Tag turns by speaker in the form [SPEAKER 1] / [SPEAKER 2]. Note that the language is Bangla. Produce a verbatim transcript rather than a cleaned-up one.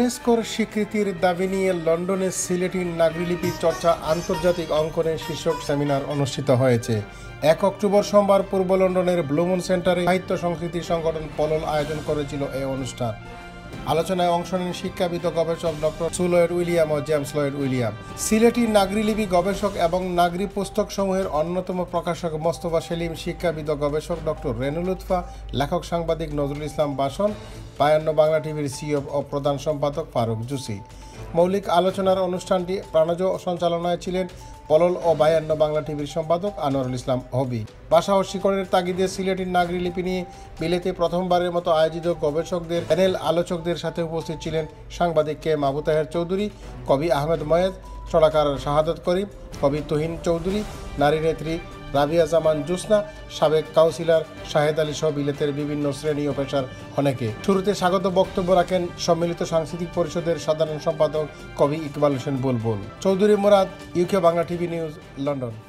[SPEAKER 1] ইউনেস্কোর স্বীকৃতির দাবি নিয়ে লন্ডনে সিলেটি নাগরিলিপি চর্চা আন্তর্জাতিক অঙ্কনের শীর্ষক সেমিনার অনুষ্ঠিত হয়েছে। এক অক্টোবর সোমবার পূর্ব লন্ডনের ব্লুমুন সেন্টারে সাহিত্য সংস্কৃতি সংগঠন পলল আয়োজন করেছিল এই অনুষ্ঠান। আলোচনায় অংশ নেন শিক্ষাবিদ ও গবেষক ডক্টর সু লয়েড উইলিয়াম ও জেমস লয়েড উইলিয়াম। সিলেটি নাগরিলিপি গবেষক এবং নাগরি পুস্তক সমূহের অন্যতম প্রকাশক মোস্তফা সেলিম, শিক্ষাবিদ ও গবেষক ডক্টর রেনু লুৎফা, লেখক সাংবাদিক নজরুল ইসলাম বাসন, বায়ান্ন বাংলা টিভির সিইও ও প্রধান সম্পাদক ফারুক জুসি। মৌলিক আলোচনার অনুষ্ঠানটি প্রাণজ সঞ্চালনায় ছিলেন পলল ও বায়ান্ন বাংলা টিভির সম্পাদক আনোয়ারুল ইসলাম হবি। ভাষা ও শিকড়ের তাগিদে সিলেটের নাগরিলিপি নিয়ে বিলেতে প্রথমবারের মতো আয়োজিত গবেষকদের প্যানেল আলোচকদের সাথে উপস্থিত ছিলেন সাংবাদিক কে এম আবু তাহের চৌধুরী, কবি আহমেদ ময়েজ, সড়াকার শাহাদত করিম, কবি তুহিন চৌধুরী, নারী নেত্রী রাবিয়া জামান জোসনা, সাবেক কাউন্সিলর শাহেদ আলী সহ বিলেতের বিভিন্ন শ্রেণী ও পেশার অনেকে। শুরুতে স্বাগত বক্তব্য রাখেন সম্মিলিত সাংস্কৃতিক পরিষদের সাধারণ সম্পাদক কবি Iqbal Hossain Bulbul. Chowdhury Murad, UK Bangla TV news, London.